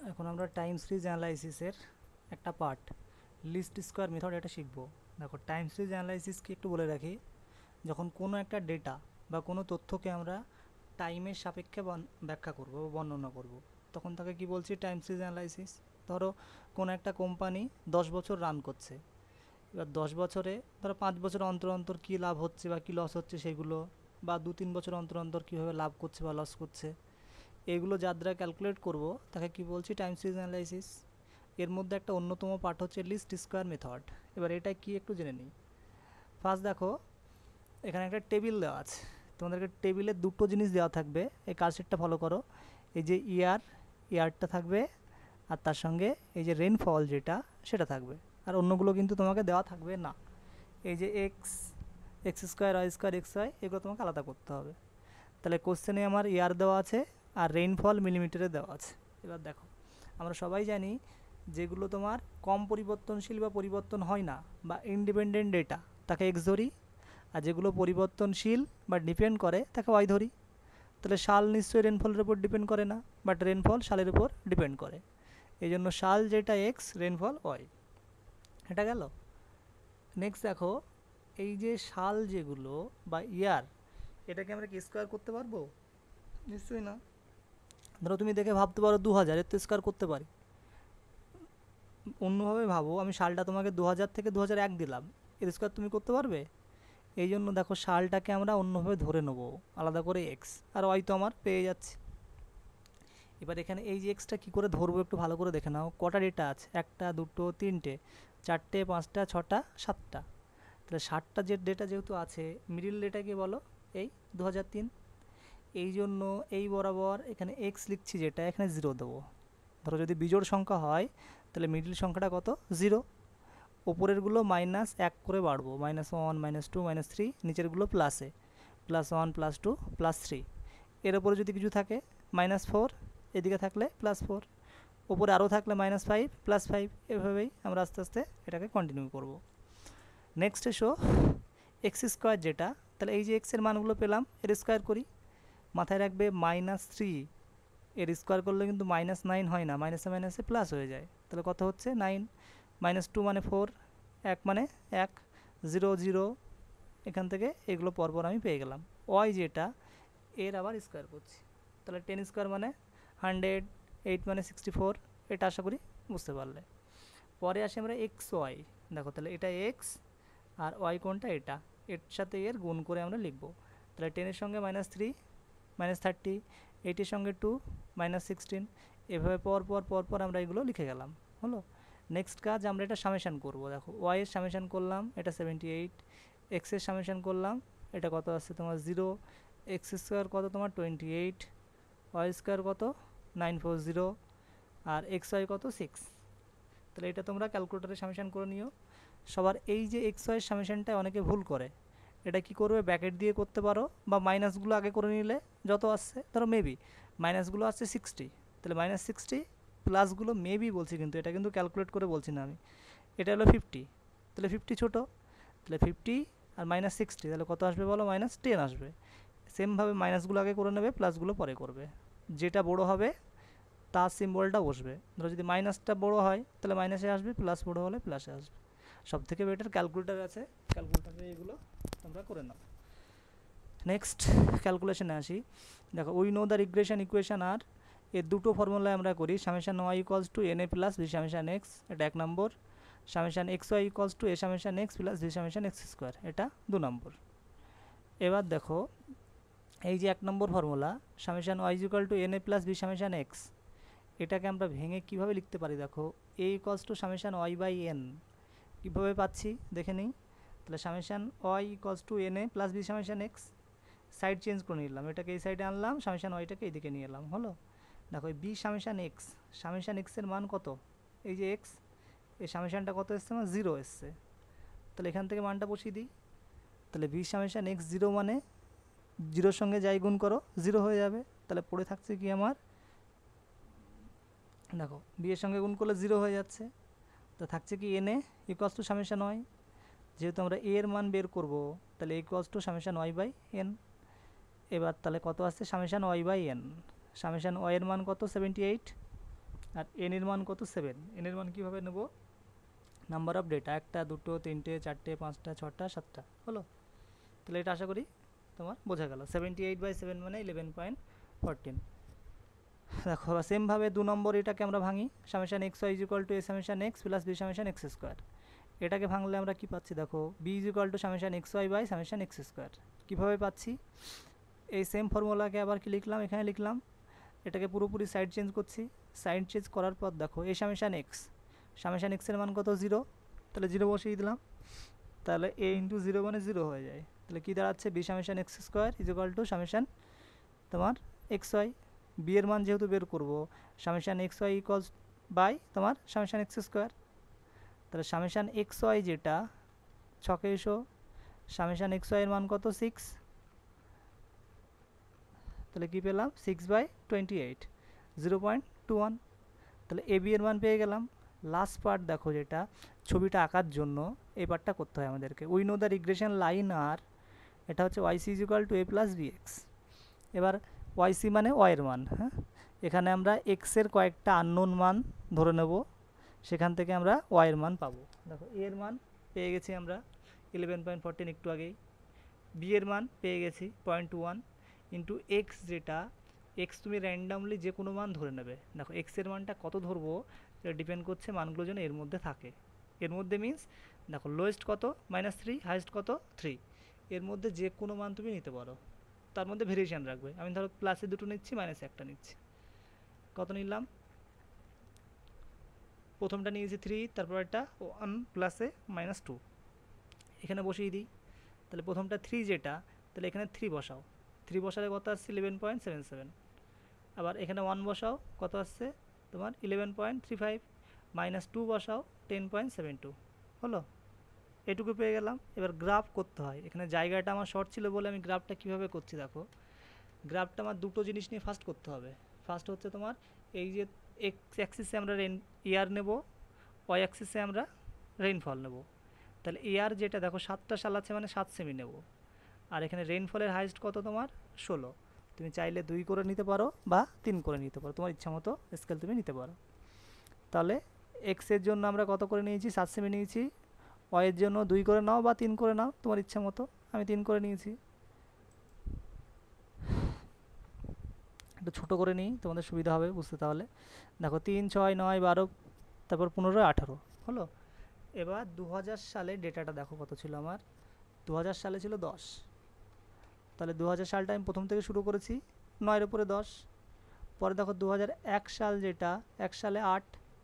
এখন আমরা time series অ্যানালাইসিসের একটা পার্ট লিস্ট স্কোয়ার মেথড এটা শিখব। দেখো, টাইম সিরিজ অ্যানালাইসিসকে একটু বলে রাখি, যখন কোনো একটা ডেটা বা কোনো তথ্যকে আমরা টাইমের সাপেক্ষে ব্যাখ্যা করব বা বর্ণনা করব, তখন তাকে কি বলছি? Time series analysis. ধরো কোনো একটা কোম্পানি 10 বছর রান করছে, এবার 10 বছরে ধরো 5 বছর অন্তর অন্তর কী লাভ হচ্ছে বা কী লস হচ্ছে সেগুলো, বা 2-3 বছর অন্তর অন্তর কীভাবে লাভ করছে বা লস করছে, এগুলো যার দ্বারা ক্যালকুলেট করব তাকে কি বলছি? Time series analysis. এর মধ্যে একটা অন্যতম পার্ট হচ্ছে লিস্ট স্কোয়ার মেথড। এবার এটা কি একটু জেনে নিই। ফার্স্ট দেখো, এখানে একটা টেবিল দেওয়া আছে, তোমাদেরকে টেবিলে দুটো জিনিস দেওয়া থাকবে, এই কাজটা ফলো করো। এই যে ইয়ারটা থাকবে, আর তার সঙ্গে এই যে রেনফল যেটা সেটা থাকবে, আর অন্যগুলো কিন্তু তোমাকে দেওয়া থাকবে না। এই যে x square y square x y, এগুলো তোমাকে আলাদা করতে হবে। তাহলে কোশ্চেনে আমার ইয়ার দেওয়া আছে আর রেইনফল মিলিমিটারে দেওয়া আছে। এবার দেখো, আমরা সবাই জানি যেগুলো তোমার কম পরিবর্তনশীল বা পরিবর্তন হয় না বা ইন্ডিপেন্ডেন্ট ডেটা, তাকে এক্স ধরি, আর যেগুলো পরিবর্তনশীল বা ডিপেন্ড করে তাকে ওয়াই ধরি। তাহলে সাল নিশ্চয়ই রেনফলের উপর ডিপেন্ড করে না, বাট রেনফল সালের উপর ডিপেন্ড করে। এই জন্য সাল যেটা এক্স, রেনফল ওয়াই। এটা গেল। নেক্সট দেখো, এই যে সাল যেগুলো বা ইয়ার, এটাকে আমরা কি স্কোয়ার করতে পারবো? নিশ্চয়ই না। ধরো তুমি দেখে ভাবতে পারো 2000, এর তো স্কোয়ার করতে পারি। অন্যভাবে ভাবো, আমি সালটা তোমাকে 2000 থেকে 2001 দিলাম, এর স্কোয়ার তুমি করতে পারবে? এই জন্য দেখো, সালটাকে আমরা অন্যভাবে ধরে নেবো, আলাদা করে এক্স, আর ওয়াই তো আমার পেয়ে যাচ্ছে। এবার এখানে এই যে এক্সটা কী করে ধরবো একটু ভালো করে দেখে নাও। কটা ডেটা আছে? 1টা 2টো 3টে 4টে 5টা 6টা 7টা। তাহলে 7টা যে ডেটা যেহেতু আছে, মিডিল ডেটা কি বলো? এই 2003। এই জন্য এই বরাবর এখানে এক্স লিখছি, যেটা এখানে 0 দেবো। ধরো যদি বিজোড় সংখ্যা হয়, তাহলে মিডিল সংখ্যাটা কত? 0। ওপরেরগুলো -1 করে বাড়বো, -1 -2 -3, নিচেরগুলো প্লাসে, +1 +2 +3। এর ওপরে যদি কিছু থাকে -4, এদিকে থাকলে +4, ওপরে আরও থাকলে -5 +5। এভাবেই আমরা আস্তে আস্তে এটাকে কন্টিনিউ করব। নেক্সট এসো এক্স স্কোয়ার যেটা, তাহলে এই যে এক্সের মানগুলো পেলাম, এর স্কোয়ার করি। মাথায় রাখবে -3 এর স্কোয়ার করলে কিন্তু -9 হয় না, মাইনাসে মাইনাসে প্লাস হয়ে যায়। তাহলে কত হচ্ছে? 9। -2 মানে 4, 1 মানে 1, 0 0। এখান থেকে এগুলো পরপর আমি পেয়ে গেলাম। ওয়াই যেটা, এর আবার স্কোয়ার করছি, তাহলে 10 স্কোয়ার মানে 100, 8 মানে 64। এটা আশা করি বুঝতে পারলে। পরে আসি আমরা এক্স ওয়াই। দেখো, তাহলে এটা এক্স আর ওয়াই কোনটা? এটা। এর সাথে এর গুণ করে আমরা লিখব। তাহলে 10-এর সঙ্গে -3 -30, 8-এর সঙ্গে 2 -16। এভাবে পর পর পর পর আমরা এগুলো লিখে গেলাম। হলো। নেক্সট কাজ, আমরা এটা সামেশান করব। দেখো, ওয়াই এর সামেশান করলাম, এটা 78। এক্সের সামেশান করলাম, এটা কত আসছে তোমার? 0। এক্স স্কোয়ার কত তোমার? 28। ওয়াই স্কোয়ার কত? 940। আর এক্স ওয়াই কত? 6। তাহলে এটা তোমরা ক্যালকুলেটারে সামেশান করে নিও। সবার এই যে এক্স ওয়াই সামেশানটা অনেকে ভুল করে। এটা কি করবে? ব্যাকেট দিয়ে করতে পারো, বা মাইনাসগুলো আগে করে নিলে যত আসছে, ধরো মেবি মাইনাসগুলো আসছে 60, তাহলে -60, প্লাসগুলো মেবি বলছি, কিন্তু এটা কিন্তু ক্যালকুলেট করে বলছি না আমি। এটা হলো 50, তাহলে 50 ছোটো, তাহলে 50 আর -60, তাহলে কত আসবে বলো? -10 আসবে। সেমভাবে মাইনাসগুলো আগে করে নেবে, প্লাসগুলো পরে করবে। যেটা বড় হবে তার সিম্বলটা বসবে। ধরো যদি মাইনাসটা বড় হয় তাহলে মাইনাসে আসবে, প্লাস বড় হলে প্লাসে আসবে। সব থেকে বেটার ক্যালকুলেটার আছে, ক্যালকুলেটারে এগুলো তোমরা করে নাও। নেক্সট ক্যালকুলেশনে আসি। দেখো, we know the regression equation আর, এর দুটো ফর্মুলায় আমরা করি। Summation y equals to n a plus b summation x, এটা 1 নম্বর। Summation x y equals to a summation x plus b summation x square, এটা 2 নম্বর। এবার দেখো, এই যে 1 নম্বর formula, summation y equal to n a plus b summation x, এটাকে আমরা ভেঙে কীভাবে লিখতে পারি? দেখো, a equals to summation y by n. কীভাবে পাচ্ছি দেখে নিই। তাহলে summation y equals to n a plus b summation x, side change করে নিলাম, এটাকে এই সাইডে আনলাম, সামেশান ওয়াইটাকে এইদিকে নিয়ে এলাম। হলো। দেখো, বি সামেশান এক্স, সামেশান এক্সের মান কত? এই যে এক্স, এই সামেশানটা কত এসছে? আমার 0 এসছে। তাহলে এখান থেকে মানটা বসিয়ে দিই। তাহলে বি সামেশান এক্স 0 মানে 0-র সঙ্গে যাই গুণ করো 0 হয়ে যাবে। তাহলে পড়ে থাকছে কি আমার? দেখো, বি এর সঙ্গে গুণ করলে 0 হয়ে যাচ্ছে। তো থাকছে কি? N a equals to summation y. যেহেতু আমরা এ এর মান বের করব, তাহলে equals to summation y by n. এবার তাহলে কত আসছে? Summation y by n. Summation y এর মান কত? 78। আর এন এর মান কত 7, এন এর মান কীভাবে নেব, নাম্বার অফ ডেটা 1টা 2টো 3টে 4টে 5টা 6টা 7টা হলো। তাহলে এটা আশা করি তোমার বোঝা গেল। 78/7 মানে 11.14। দেখো সেমভাবে 2 নম্বর এটাকে আমরা ভাঙি, summation x y is equal to a summation x plus b summation x square. এটাকে ভাঙলে আমরা কি পাচ্ছি দেখো, b is equal to summation x y by summation x square. কীভাবে পাচ্ছি, এই সেম ফর্মুলাকে আবার কি লিখলাম, এখানে লিখলাম, এটাকে পুরোপুরি সাইড চেঞ্জ করছি। সাইড চেঞ্জ করার পর দেখো এ সামেশান এক্সের মান কত 0, তাহলে 0 বসিয়ে দিলাম, তাহলে এ ইন্টু 0 মানে 0 হয়ে যায়। তাহলে কী দাঁড়াচ্ছে, b summation x square is equal to summation তোমার এক্স ওয়াই। বি এর মান যেহেতু বের করবো, summation x y equals by তোমার সামেশান এক্স স্কোয়ার। তাহলে সামেশান এক্স ওয়াই যেটা ছকে এসো, সামেশান এক্স ওয়াই এর মান কত 6, তাহলে কী পেলাম 6/28 0.21। তাহলে এ বি এর মান পেয়ে গেলাম। লাস্ট পার্ট দেখো যেটা ছবিটা আঁকার জন্য এই পার্টটা করতে হয় আমাদেরকে, we know the regression line আর, এটা হচ্ছে y c is equal to a plus b x. এবার ওয়াই সি মানে ওয়াইয়ের মান, হ্যাঁ, এখানে আমরা এক্সের কয়েকটা আননোন মান ধরে নেব, সেখান থেকে আমরা ওয়াইয়ের মান পাবো। দেখো এর মান পেয়ে গেছি আমরা 11.14 একটু আগেই, বি এর মান পেয়ে গেছি 0.1 ইন্টু এক্স, যেটা এক্স তুমি র্যান্ডামলি যে কোনো মান ধরে নেবে। দেখো এক্সের মানটা কত ধরবো সেটা ডিপেন্ড করছে মানগুলো যেন এর মধ্যে থাকে। এর মধ্যে মিন্স দেখো লোয়েস্ট কত -3, হাইয়েস্ট কত 3, এর মধ্যে যে কোনো মান তুমি নিতে পারো, তার মধ্যে ভেরিয়েশান রাখবে। আমি ধরো প্লাসে 2টো নিচ্ছি, মাইনাসে 1টা নিচ্ছি। কত নিলাম, প্রথমটা নিয়েছি 3, তারপর একটা 1 প্লাসে -2, এখানে বসিয়ে দিই। তাহলে প্রথমটা 3 যেটা, তাহলে এখানে 3 বসাও, 3 বসালে কত আসছে 11.77। আবার এখানে 1 বসাও, কত আসছে তোমার 11.35, -2 বসাও 10.72 হলো। এটুকু পেয়ে গেলাম। এবার গ্রাফ করতে হয়, এখানে জায়গাটা আমার শর্ট ছিল বলে আমি গ্রাফটা কীভাবে করছি দেখো, গ্রাফটা আমার দুটো জিনিস নিয়ে ফার্স্ট করতে হবে। ফার্স্ট হচ্ছে তোমার এই যে এক্স অ্যাক্সিসে আমরা ইয়ার নেব, ওয়াই অ্যাক্সিসে আমরা রেইনফল নেব। তাহলে ইয়ার যেটা দেখো 7টা সাল আছে মানে 7 সেমি নেব, আর এখানে রেইনফলের হাইস্ট কত তোমার 16। তুমি চাইলে 2 করে নিতে পারো বা 3 করে নিতে পারো, তোমার ইচ্ছা মতো স্কেল তুমি নিতে পারো। তাহলে এক্সের জন্য আমরা কত করে নিয়েছি 7 সেমি নিয়েছি, ওয়াইয়ের জন্য 2 করে নাও বা 3 করে নাও, তোমার ইচ্ছা মতো। আমি 3 করে নিয়েছি, একটু ছোটো করে নিই তোমাদের সুবিধা হবে বুঝতে। তাহলে দেখো 3, 6, 9, 12, তারপর 15, 18 হলো। এবার 2000 সালে ডেটাটা দেখো কত ছিল আমার, 2000 সালে ছিল 10। তাহলে 2000 সালটা আমি প্রথম থেকে শুরু করেছি, 9-এর উপরে 10। পরে দেখো 2001 সাল যেটা, 1 সালে 8,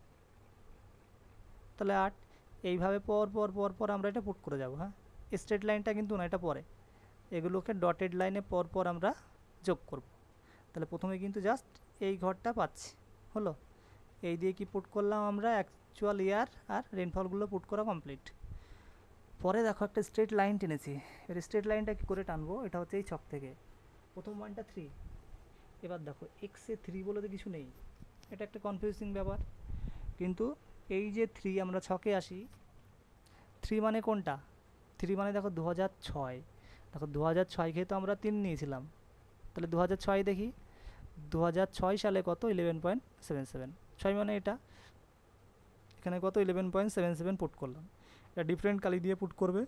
তাহলে 8। এইভাবে পর পর পর পর আমরা এটা পুট করে যাব। হ্যাঁ, স্ট্রেট লাইনটা কিন্তু না, এটা পরে, এগুলোকে ডটেড লাইনে পর পর আমরা যোগ করব। তাহলে প্রথমে কিন্তু জাস্ট এই ঘরটা পাচ্ছি হলো, এই দিয়ে কি পুট করলাম আমরা অ্যাকচুয়াল ইয়ার আর রেনফলগুলো পুট করা কমপ্লিট। পরে দেখো একটা স্ট্রেট লাইন টেনেছি, এর স্ট্রেট লাইনটা কী করে টানবো, এটা হচ্ছে এই ছক থেকে প্রথম মানটা 3। এবার দেখো এক্সে 3 বলে তো কিছু নেই, এটা একটা কনফিউজিং ব্যাপার। কিন্তু এই যে 3 আমরা ছকে আসি, 3 মানে কোনটা, 3 মানে দেখো 2006। দেখো 2006 খেয়ে তো আমরা 3 নিয়েছিলাম, তাহলে 2006 দেখি, 2006 সালে কত 11.77, 6 মানে এটা, এখানে কত 11.77 পুট করলাম। এটা ডিফারেন্ট কালি দিয়ে পুট করবে।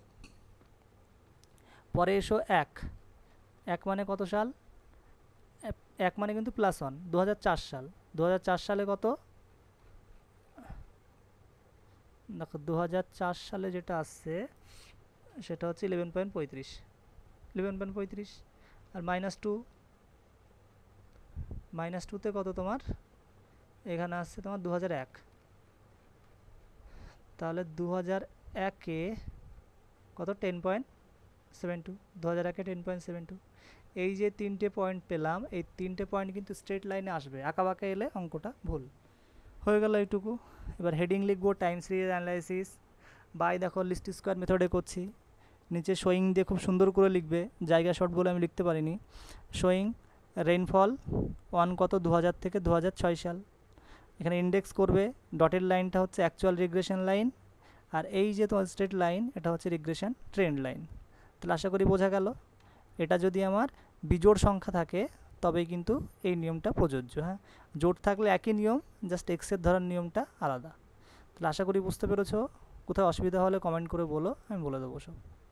পরে এসো 1 মানে কত সাল, 1 মানে কিন্তু +1, 2004 সাল। 2004 সালে কত দেখো, 2004 সালে যেটা আসছে সেটা হচ্ছে 11.35, আর -2তে কত তোমার, এখানে আসছে তোমার 2001। তাহলে 2001-এ কত 10.72, 2001-এ 10.72। এই যে 3টে পয়েন্ট পেলাম, এই 3টে পয়েন্ট কিন্তু স্ট্রেট লাইনে আসবে, আঁকাবাঁকা এলে অঙ্কটা ভুল হয়ে গেল এইটুকু। এবার হেডিং লিখবো টাইম সিরিজ অ্যানালাইসিস বাই, দেখো লিস্ট স্কোয়ার মেথডে করছি। নিচে শোয়িং দিয়ে খুব সুন্দর করে লিখবে, জায়গা শর্ট বলে আমি লিখতে পারিনি। শোয়িং রেইনফল 1 কত 2000 থেকে 2006 সাল, এখানে ইন্ডেক্স করবে। ডটের লাইনটা হচ্ছে অ্যাকচুয়াল রিগ্রেশন লাইন, আর এই যে তোমার স্ট্রেট লাইন এটা হচ্ছে রিগ্রেশন ট্রেন্ড লাইন। তাহলে আশা করি বোঝা গেল। এটা যদি আমার বিজোড় সংখ্যা থাকে তবেই কিন্তু এই নিয়মটা প্রযোজ্য। হ্যাঁ, জোট থাকলে একই নিয়ম, জাস্ট এক্সের ধরার নিয়মটা আলাদা। তাহলে আশা করি বুঝতে পেরেছো। কোথাও অসুবিধা হলে কমেন্ট করে বলো, আমি বলে দেবো সব।